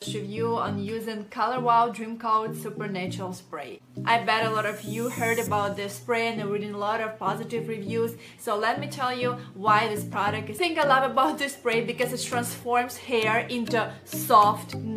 review on using Color Wow Dream Coat Super Natural Spray. I bet a lot of you heard about this spray and are reading a lot of positive reviews, so let me tell you why this product is. The thing I love about this spray because it transforms hair into soft,